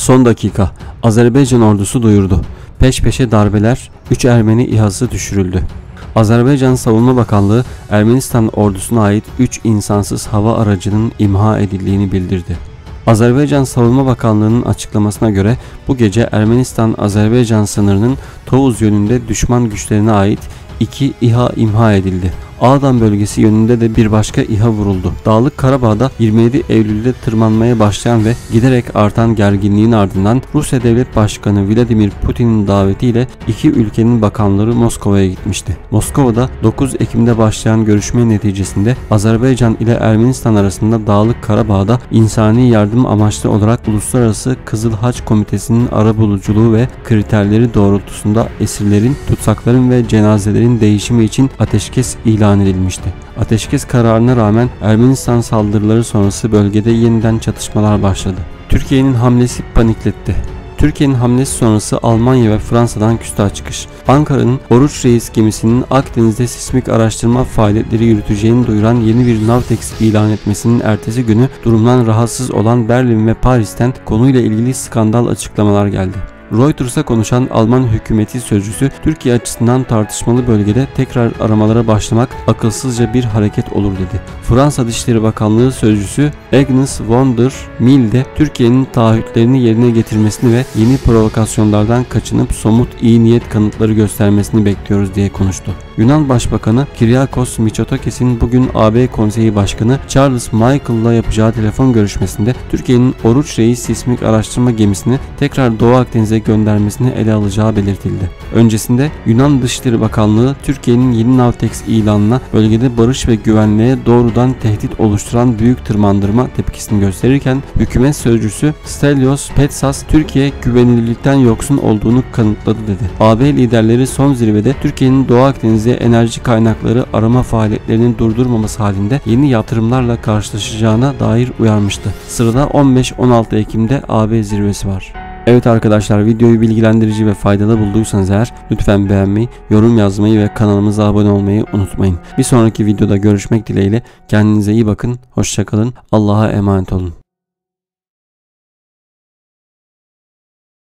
Son dakika. Azerbaycan ordusu duyurdu. Peş peşe darbeler, 3 Ermeni İHA'sı düşürüldü. Azerbaycan Savunma Bakanlığı, Ermenistan ordusuna ait 3 insansız hava aracının imha edildiğini bildirdi. Azerbaycan Savunma Bakanlığı'nın açıklamasına göre bu gece Ermenistan-Azerbaycan sınırının Tovuz yönünde düşman güçlerine ait 2 İHA imha edildi. Ağdam bölgesi yönünde de bir başka İHA vuruldu. Dağlık Karabağ'da 27 Eylül'de tırmanmaya başlayan ve giderek artan gerginliğin ardından Rusya Devlet Başkanı Vladimir Putin'in davetiyle iki ülkenin bakanları Moskova'ya gitmişti. Moskova'da 9 Ekim'de başlayan görüşme neticesinde Azerbaycan ile Ermenistan arasında Dağlık Karabağ'da insani yardım amaçlı olarak Uluslararası Kızıl Haç Komitesi'nin arabuluculuğu ve kriterleri doğrultusunda esirlerin, tutsakların ve cenazelerin değişimi için ateşkes ilan edilmişti. Ateşkes kararına rağmen Ermenistan saldırıları sonrası bölgede yeniden çatışmalar başladı. Türkiye'nin hamlesi panikletti. Türkiye'nin hamlesi sonrası Almanya ve Fransa'dan küstah çıkış. Ankara'nın Oruç Reis gemisinin Akdeniz'de sismik araştırma faaliyetleri yürüteceğini duyuran yeni bir Navtex ilan etmesinin ertesi günü durumdan rahatsız olan Berlin ve Paris'ten konuyla ilgili skandal açıklamalar geldi. Reuters'a konuşan Alman hükümeti sözcüsü, Türkiye açısından tartışmalı bölgede tekrar aramalara başlamak akılsızca bir hareket olur dedi. Fransa Dışişleri Bakanlığı sözcüsü Agnes von der Mille de Türkiye'nin taahhütlerini yerine getirmesini ve yeni provokasyonlardan kaçınıp somut iyi niyet kanıtları göstermesini bekliyoruz diye konuştu. Yunan Başbakanı Kyriakos Mitsotakis'in bugün AB Konseyi Başkanı Charles Michel'la yapacağı telefon görüşmesinde Türkiye'nin Oruç Reis sismik araştırma gemisini tekrar Doğu Akdeniz'e göndermesini ele alacağı belirtildi. Öncesinde Yunan Dışişleri Bakanlığı Türkiye'nin yeni Navtex ilanına bölgede barış ve güvenliğe doğrudan tehdit oluşturan büyük tırmandırma tepkisini gösterirken hükümet sözcüsü Stelios Petsas Türkiye güvenilirlikten yoksun olduğunu kanıtladı dedi. AB liderleri son zirvede Türkiye'nin Doğu Akdeniz'e enerji kaynakları arama faaliyetlerinin durdurmaması halinde yeni yaptırımlarla karşılaşacağına dair uyarmıştı. Sırada 15-16 Ekim'de AB zirvesi var. Evet arkadaşlar, videoyu bilgilendirici ve faydalı bulduysanız eğer lütfen beğenmeyi, yorum yazmayı ve kanalımıza abone olmayı unutmayın. Bir sonraki videoda görüşmek dileğiyle, kendinize iyi bakın, hoşça kalın, Allah'a emanet olun.